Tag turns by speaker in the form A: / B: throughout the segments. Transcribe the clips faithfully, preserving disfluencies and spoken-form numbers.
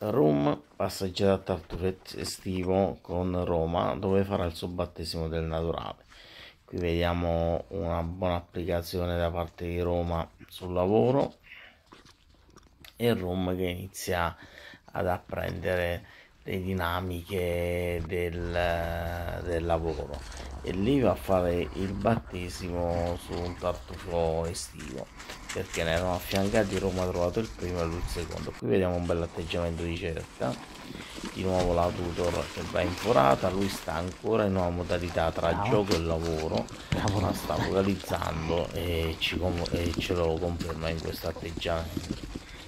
A: Rum, passeggiata a tartufo estivo con Roma, dove farà il suo battesimo del naturale. Qui vediamo una buona applicazione da parte di Roma sul lavoro e Rum che inizia ad apprendere le dinamiche del, del lavoro, e lì va a fare il battesimo su un tartufo estivo, perché ne erano affiancati. Roma ha trovato il primo e lui il secondo. Qui vediamo un bel atteggiamento di cerca, di nuovo la tutor che va in forata, lui sta ancora in una modalità tra gioco e lavoro, ma sta focalizzando e, ci e ce lo conferma in questo atteggiamento.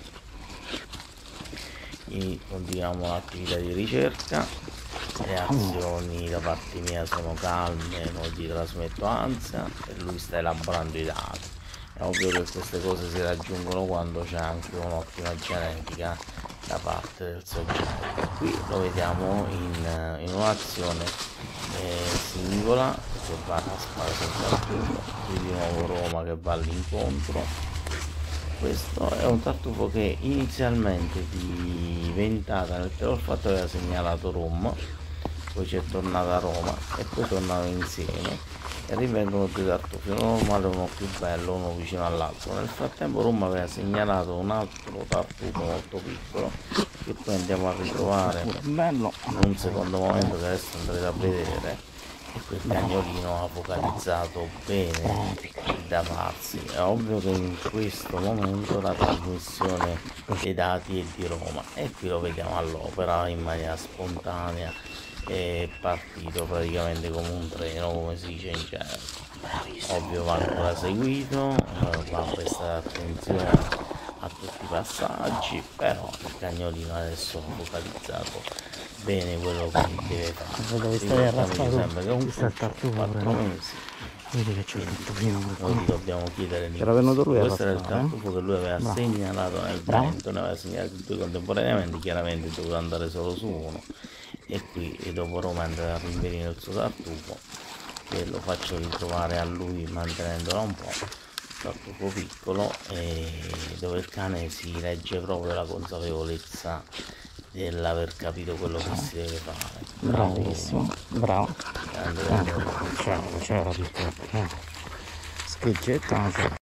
A: E continuiamo l'attività di ricerca. Le azioni da parte mia sono calme, non gli trasmetto ansia e lui sta elaborando i dati. È ovvio che queste cose si raggiungono quando c'è anche un'ottima genetica da parte del soggetto. Qui lo vediamo in, in un'azione eh, singola che va a sparare sul tartufo. Qui di nuovo Roma che va all'incontro. Questo è un tartufo che inizialmente di ventata nel telo olfatto aveva segnalato Rum, poi c'è tornata a Roma e poi tornano insieme e rivengono due tartufi, uno normale e uno più bello, uno vicino all'altro. Nel frattempo Rum aveva segnalato un altro tartufo molto piccolo che poi andiamo a ritrovare in un secondo momento che adesso andrete a vedere. E quel cagnolino ha focalizzato bene da farsi. È ovvio che in questo momento la trasmissione dei dati è di Roma e qui lo vediamo all'opera in maniera spontanea, è partito praticamente come un treno, come si dice in gergo. Ovvio va ancora seguito, va a prestare attenzione a tutti i passaggi, però il cagnolino adesso ha focalizzato bene quello che deve fare.
B: Dove stai arrabbiato?
A: Sempre che un quattro mesi.
B: Vedi che c'è il tartufino.
A: Noi ti dobbiamo chiedere
B: Era venuto lui a
A: questo era il
B: raspare,
A: tartufo che lui aveva
B: Bravo.
A: segnalato nel
B: Bravo.
A: vento, ne aveva segnalato due contemporaneamente, chiaramente doveva andare solo su uno, e qui e dopo Roma andrà a rinvenire il suo tartufo, che lo faccio ritrovare a lui mantenendolo un po', tartufo piccolo, e dove il cane si legge proprio la consapevolezza dell'aver capito quello che si deve fare.
B: Bravissimo, bravo.
A: Grande,
B: Ecco, c'era, c'era il tempo. Scheggetto, non c'è.